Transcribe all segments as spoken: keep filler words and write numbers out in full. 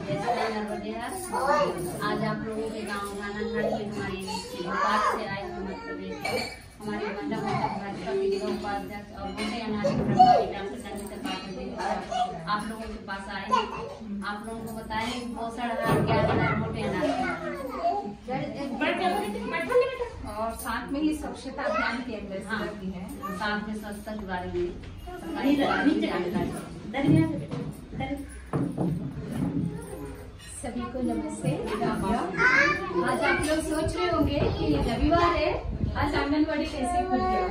आज आप लोगों के गांव नानाघाट में हमारे भोपाल से आए मध्य प्रदेश से हमारे मंडल भाजपा के जिला उपाध्यक्ष और मोटे अनाज आप लोगों के पास आए, आप लोगों को बताएं पोषण आहार क्या है, मोटे अनाज और साथ में ही स्वच्छता अभियान के अंदर हाँ, भी है, साथ में स्वच्छता के बारे में सभी को नमस्ते। आज आप लोग सोच रहे होंगे कि रविवार है, आज आंगनबाड़ी कैसे खुल गया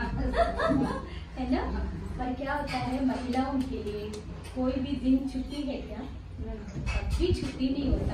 है ना। पर क्या होता है, महिलाओं के लिए कोई भी दिन छुट्टी है क्या? कभी छुट्टी नहीं होता।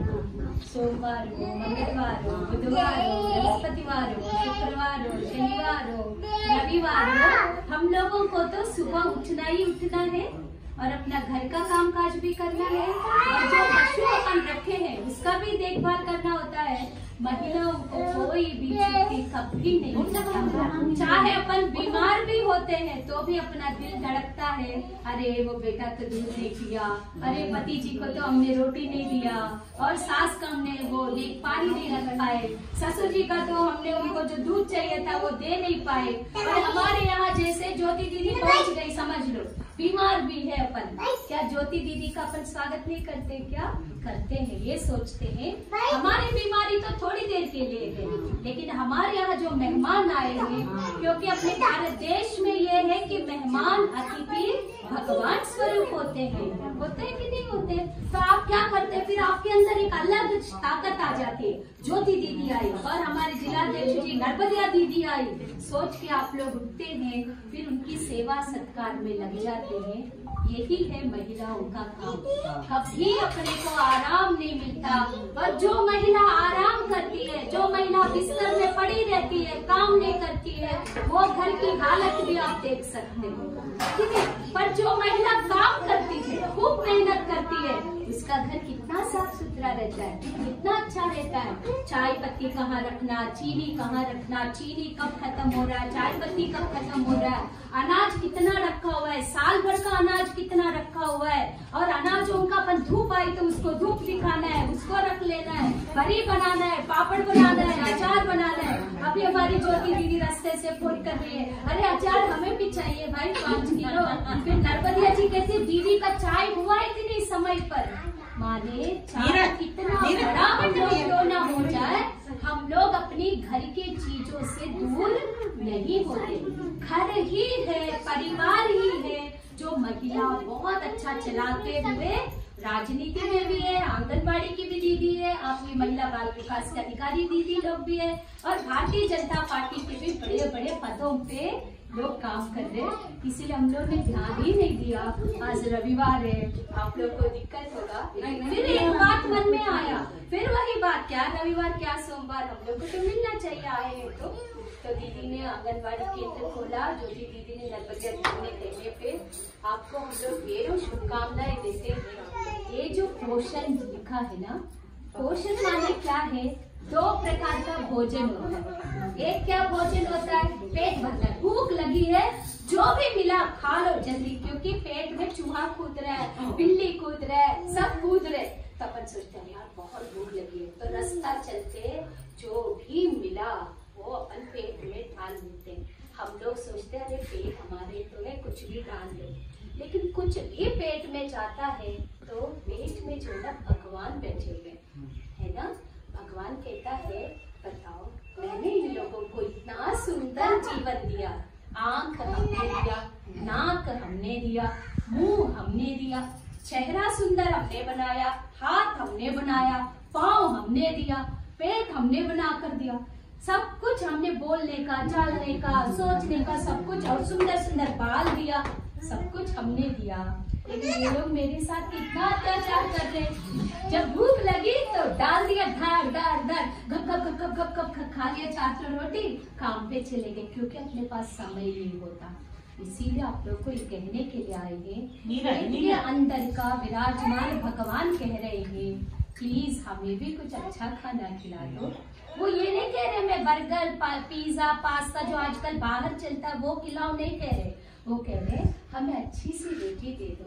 सोमवार हो, मंगलवार हो, बुधवार हो, बृहस्पतिवार हो, शुक्रवार हो, शनिवार हो, रविवार हो, हम लोगों को तो सुबह उठना ही उठना है और अपना घर का काम काज भी करना है और जो पशु अपन रखे हैं उसका भी देखभाल करना होता है। महिलाओं को कोई भी छुट्टी कभी नहीं मिलता। चाहे अपन बीमार भी होते हैं तो भी अपना दिल धड़कता है, अरे वो बेटा तो दूध नहीं पिया, अरे पति जी को तो हमने रोटी नहीं दिया, और सास का हमने वो देख पानी नहीं रख पाए, ससुर जी का तो हमने उनको जो दूध चाहिए था वो दे नहीं पाए। और हमारे यहाँ जैसे ज्योति दीदी पहुँच गई, समझ लो बीमार भी है अपन, क्या ज्योति दीदी का अपन स्वागत नहीं करते? क्या करते हैं, ये सोचते हैं हमारी बीमारी तो थोड़ी देर के लिए है, लेकिन हमारे यहाँ जो मेहमान आए हैं, क्योंकि अपने भारत देश में ये है कि मेहमान अतिथि भगवान स्वरूप होते हैं, होते हैं कि नहीं होते? तो आप क्या करते हैं, फिर आपके अंदर एक अलग ताकत आ जाती है। ज्योति दीदी आई और हमारे जिलाध्यक्ष जी नर्मदिया दीदी आई, सोच के आप लोग उठते हैं, फिर उनकी सेवा सत्कार में लग जाते हैं। यही है महिलाओं का काम। कभी अपने को आराम नहीं मिलता, और जो महिला आराम करती है, जो महिला बिस्तर में पड़ी रहती है, काम नहीं करती है, वो घर की हालत भी आप देख सकते हो, ठीक है। पर जो महिला काम करती है, खूब मेहनत करती है, उसका घर कितना साफ सुथरा रहता है, कितना अच्छा रहता है। चाय पत्ती कहाँ रखना, चीनी कहाँ रखना, चीनी कब खत्म हो रहा है, चाय पत्ती कब खत्म हो रहा है, अनाज कितना रखा हुआ है, साल भर का अनाज कितना रखा हुआ है, और अनाज उनका अपन धूप आई तो उसको धूप दिखाना है, उसको रख लेना है, बड़ी बनाना है, पापड़ बनाना है, अचार बनाना है। अभी हमारी ज्योति दीदी रास्ते से फोन कर रही है, अरे अचार हमें भी चाहिए भाई पाँच किलो। फिर नर्मदिया जी कहती दीदी का चाय हुआ है कि नहीं समय पर? माने चाय कितना बड़ा क्यों ना हो जाए, हम लोग अपनी घर के चीजों से दूर नहीं होते। घर ही है, परिवार ही है जो महिला बहुत अच्छा चलाते हुए राजनीति में भी है, आंगनबाड़ी की भी दीदी है, आपकी महिला बाल विकास के अधिकारी दीदी लोग भी है, और भारतीय जनता पार्टी के भी बड़े बड़े पदों पे लोग काम कर रहे हैं। इसीलिए हम लोग ने ध्यान ही नहीं दिया। आज रविवार है, आप लोग को दिक्कत होगा। फिर एक बात मन में आया, फिर वही बात, क्या रविवार क्या सोमवार, हम लोग को तो मिलना चाहिए आए हैं तो। तो दीदी ने आंगनबाड़ी केंद्र खोला, जो भी दीदी ने नर्मदिया जी ने कहने पे आपको हम लोग ढेरों शुभकामनाएं देते हैं। ये जो पोषण लिखा है ना, पोषण माने क्या है, दो प्रकार का भोजन होता है। एक क्या भोजन होता है, पेट भरना, भूख लगी है, जो भी मिला खा लो जल्दी, क्योंकि पेट में चूहा कूद रहा है, बिल्ली कूद रहा है, सब कूद रहे, तो अपन सोचते हैं यार बहुत भूख लगी है, तो रास्ता चलते जो भी मिला वो अपन पेट में डाल देते हैं। हम लोग सोचते हैं अरे पेट हमारे तो है, कुछ भी डाल दे, लेकिन कुछ भी पेट में जाता है तो पेट में जो ना भगवान बैठे हुए है ना, भगवान कहता है बताओ मैंने इन लोगों को इतना सुंदर जीवन दिया, आंख हमने दिया, नाक हमने दिया, मुंह हमने दिया, चेहरा सुंदर हमने बनाया, हाथ हमने बनाया, पाँव हमने दिया, पेट हमने बना कर दिया, सब कुछ हमने बोलने का, चालने का, सोचने का, सब कुछ, और सुंदर सुंदर बाल दिया, सब कुछ हमने दिया। लेकिन ये लोग मेरे साथ कितना अत्याचार कर रहे हैं। जब भूख लगी तो डाल दिया धार धार धार, गप गप गप गप गप गप खा लिया चार सौ रोटी, काम पे चले गए, क्योंकि अपने पास समय नहीं होता। इसीलिए आप लोग को ये कहने के लिए आए हैं, ये अंदर का विराजमान भगवान कह रहे हैं प्लीज हमें भी कुछ अच्छा खाना खिला दो। वो ये नहीं कह रहे मैं बर्गर, पिज्जा, पास्ता जो आजकल बाहर चलता है वो खिलाओ, नहीं कह रहे, वो कह रहे हमें अच्छी सी रोटी दे दो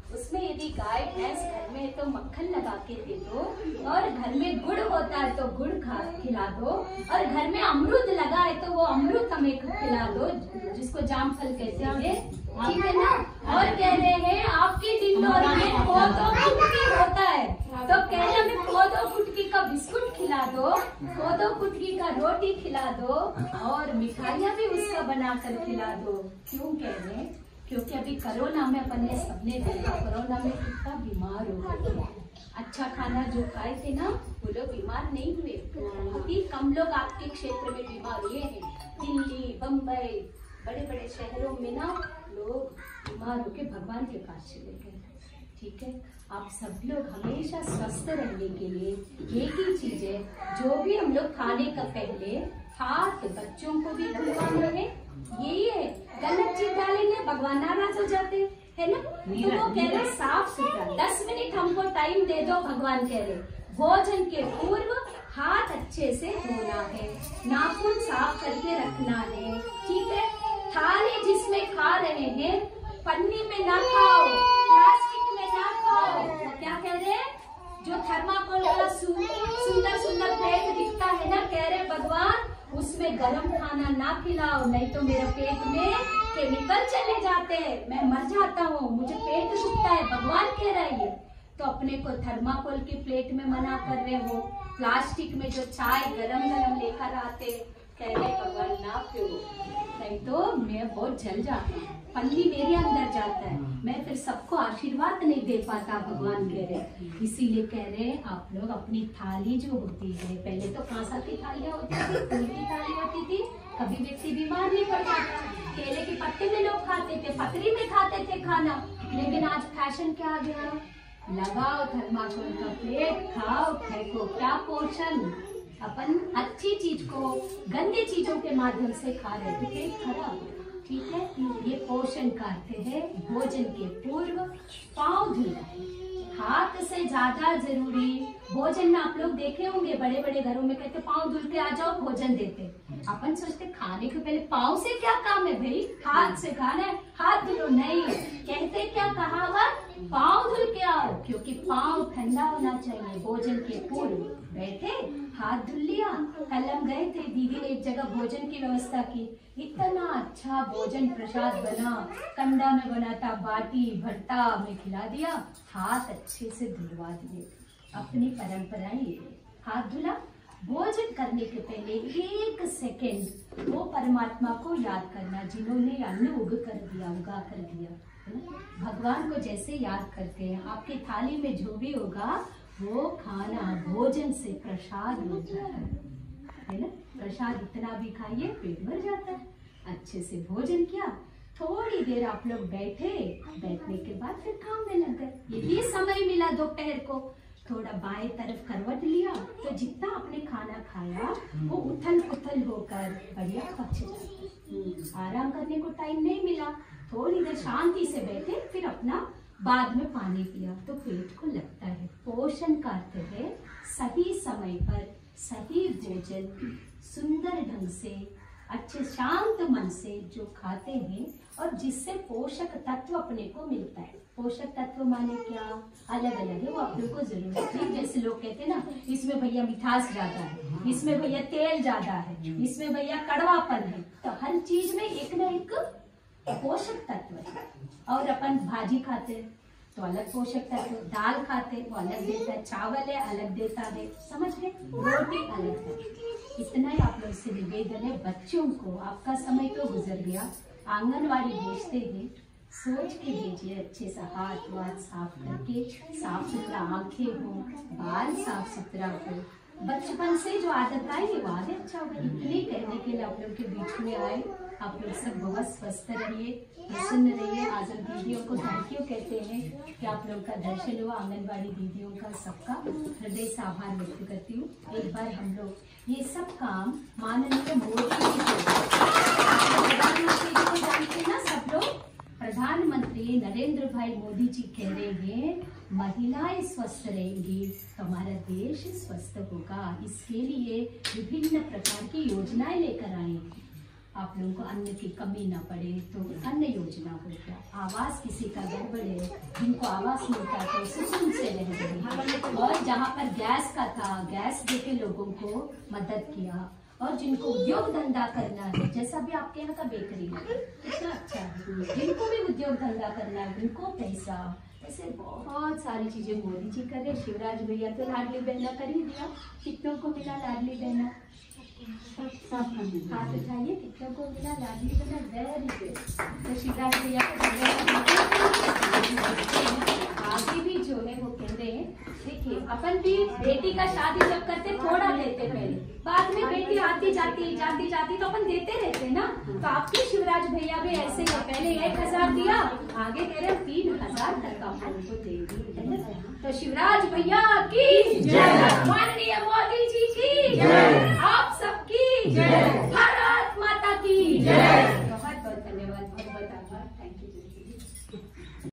उसमें यदि गाय भैंस घर में है तो मक्खन लगा के दे दो, और घर में गुड़ होता है तो गुड़ खा खिला दो, और घर में अमरूद लगा है तो वो अमरूद हमें खिला दो, जिसको जामफल कहते हैं, ठीक है ना। और कह रहे हैं आपकी डिंडोरी में पौधों कुटकी होता है, तो कह रहे हमें पौधों कुटकी का बिस्कुट खिला दो, पौधों कुटकी का रोटी खिला दो, और मिठाइयाँ भी उसका बनाकर खिला दो। क्यों कह रहे हैं? क्योंकि अभी कोरोना में अपन ने सबने देखा, कोरोना में कितना बीमार हो गए। अच्छा खाना जो खाए थे ना वो लोग बीमार नहीं हुए। अभी कम लोग आपके क्षेत्र में बीमार हुए हैं। दिल्ली, बम्बई, बड़े बड़े शहरों में ना लोग बीमार होके भगवान के पास चले गए। ठीक है, आप सब लोग हमेशा स्वस्थ रहने के लिए एक ही चीज है, जो भी हम लोग खाने का पहले हाथ बच्चों को भी धुलवाना है। यही है, गलत चीज डालेंगे भगवान नाराज हो जाते है ना। तो वो कह रहे साफ सुथरा, दस मिनट हमको टाइम दे दो, भगवान कह रहे भोजन के पूर्व हाथ अच्छे से धोना है, नाखून साफ करके रखना है। ठीक है, थाली जिसमें खा रहे हैं पन्नी में ना खाओ, प्लास्टिक में ना खाओ। क्या कह रहे हैं? जो थर्माकोल का सुंदर सुंदर प्लेट दिखता है ना, कह रहे भगवान उसमें गरम खाना ना खिलाओ, नहीं तो मेरे पेट में केमिकल चले जाते हैं, मैं मर जाता हूँ, मुझे पेट दुखता है। भगवान कह रहा है ये। तो अपने को थर्माकोल की प्लेट में मना कर रहे हो, प्लास्टिक में जो चाय गरम गरम लेकर आते, कह रहे भगवान ना पियो, नहीं तो मैं बहुत जल जाता हूँ, पन्नी मेरे अंदर जाता है, मैं फिर सबको आशीर्वाद नहीं दे पाता। भगवान कह रहे, इसीलिए कह रहे आप लोग अपनी थाली जो होती है, पहले तो कांसा की थालियां होती थी, फूल की थाली होती थी, कभी व्यक्ति बीमार नहीं पड़ जाता। केले के पत्ते में लोग खाते थे, पतरी में खाते थे खाना, लेकिन आज फैशन क्या आ गया, लगाओ थर्माकोल का प्लेट, खाओ फेंको, क्या पोषण। अपन अच्छी चीज को गंदी चीजों के माध्यम से खा रहे थे, पेट खराब। ठीक है, ये पोषण करते हैं। भोजन के पूर्व पाँव धुलना है, हाथ से ज्यादा जरूरी। भोजन में आप लोग देखे होंगे बड़े बड़े घरों में कहते पाँव धुल के आ जाओ, भोजन देते। अपन सोचते खाने के पहले पाँव से क्या काम है भाई, हाथ से खाना है, हाथ धुलो। नहीं, कहते क्या कहावत, पाँव धुल के आओ, क्योंकि पाँव ठंडा होना चाहिए। भोजन के पूर्व बैठे, हाथ धुल लिया। कल हम गए थे, दीदी ने एक जगह भोजन की व्यवस्था की, इतना अच्छा भोजन प्रसाद बना, कंडा में बना था, बाटी भरता में खिला दिया, हाथ अच्छे से धुलवा दिए। अपनी परंपराएं ये, हाथ धुला। भोजन करने के पहले एक सेकेंड वो परमात्मा को याद करना जिन्होंने अन्न उग कर दिया, उगा कर दिया, है ना। भगवान को जैसे याद करते हैं, आपकी थाली में जो भी होगा वो खाना भोजन से प्रसाद मिल जाता है, है ना। प्रसाद इतना भी खाइए पेट भर जाता है। अच्छे से भोजन किया, थोड़ी देर आप लोग बैठे, बैठने के बाद फिर काम में लग गए। यदि समय मिला दोपहर को, थोड़ा बाएं तरफ करवट लिया, तो जितना आपने खाना खाया वो उथल पुथल होकर बढ़िया पच जाता। आराम करने को टाइम नहीं मिला, थोड़ी देर शांति से बैठे, फिर अपना बाद में पानी पिया, तो पेट को लगता है। पोषण का अर्थ है सही समय पर सही भोजन, सुंदर ढंग से, अच्छे शांत मन से जो खाते हैं, और जिससे पोषक तत्व अपने को मिलता है। पोषक तत्व माने क्या, अलग अलग है, वो आप लोग को जरूरत है। जैसे लोग कहते हैं ना, इसमें भैया मिठास ज्यादा है, इसमें भैया तेल ज्यादा है, इसमें भैया कड़वापन है, तो हर चीज में एक ना एक पोषक तत्व है। और अपन भाजी खाते हैं तो अलग पोषक तत्व, दाल खाते वो अलग देता है, चावल है अलग देता है, समझ गए, रोटी अलग है। इतना ही आप लोग से निवेदन है, बच्चों को, आपका समय तो गुजर गया, आंगनवाड़ी भेजते हैं, सोच के भेजिए अच्छे से, हाथ वाथ साफ करके, साफ सुथरा आंखें हो, बाल साफ सुथरा हो, बचपन से जो आदत आई वो आदत अच्छा होगा। इतने कहने के लिए आप लोग के बीच में आए। आप लोग सब बहुत स्वस्थ रहिए, प्रसन्न रहिए। आज हम दीदियों को थैंक यू कहते हैं कि आप लोग का दर्शन हुआ। आंगनबाड़ी दीदियों का सबका हृदय से आभार व्यक्त करती हूँ। एक बार हम लोग ये सब काम माननीय मोदी जी को जानते ना सब लोग, प्रधानमंत्री नरेंद्र भाई मोदी जी कह रहे हैं महिलाएं स्वस्थ रहेंगी तो हमारा देश स्वस्थ होगा। इसके लिए विभिन्न प्रकार की योजनाएं लेकर आए हैं। आप लोगों को अन्न की कमी न पड़े, तो अन्न योजना हो गया। आवास किसी का गड़बड़ है, जिनको आवास मिलता है तो सुकून से रह गए। और जहाँ पर गैस का था, गैस देके लोगों को मदद किया। और जिनको उद्योग धंधा करना है, जैसा भी आपके यहाँ का बेकरी है कितना अच्छा है, जिनको भी उद्योग धंधा करना है उनको पैसा, ऐसे बहुत सारी चीजें मोदी जी कर रहे। शिवराज भैया तो लाडली बहना कर ही दिया। कितनों को मिला लाडली बहना? हाथ उठाइए, कितनों को मिला लाडली बहना? Very good. तो शिवराज भैया को आगे भी जो है वो कह रहे हैं, देखिए अपन भी बेटी का शादी जब करते थोड़ा देते पहले, बाद में बेटी आती जाती जाती जाती तो अपन देते रहते ना। तो आपके शिवराज भैया भी ऐसे ही, पहले एक हजार दिया, आगे कह रहे तीन हजार तक का उनको देगी। तो शिवराज भैया की जय, माननीय मोदी जी की जय, आप सबकी जय।